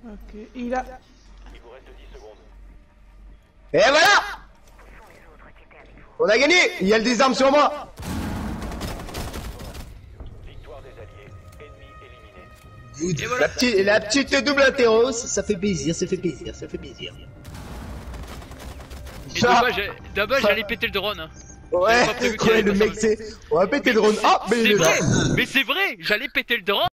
Ok, il a... Il vous reste 10 secondes. Et voilà! On a gagné! Il y a le désarme sur moi! Victoire des alliés. Ennemi éliminé. Good. Et voilà. La petite double interro, ça fait plaisir, ça fait plaisir, ça fait plaisir. Et dommage, j'allais péter le drone. Hein. Ouais, J'avais pas prévu qu'il ouais, allait le pas mec s'enlever. c'est... On va péter le drone. Ah, mais il C'est est là! vrai, mais c'est vrai, j'allais péter le drone.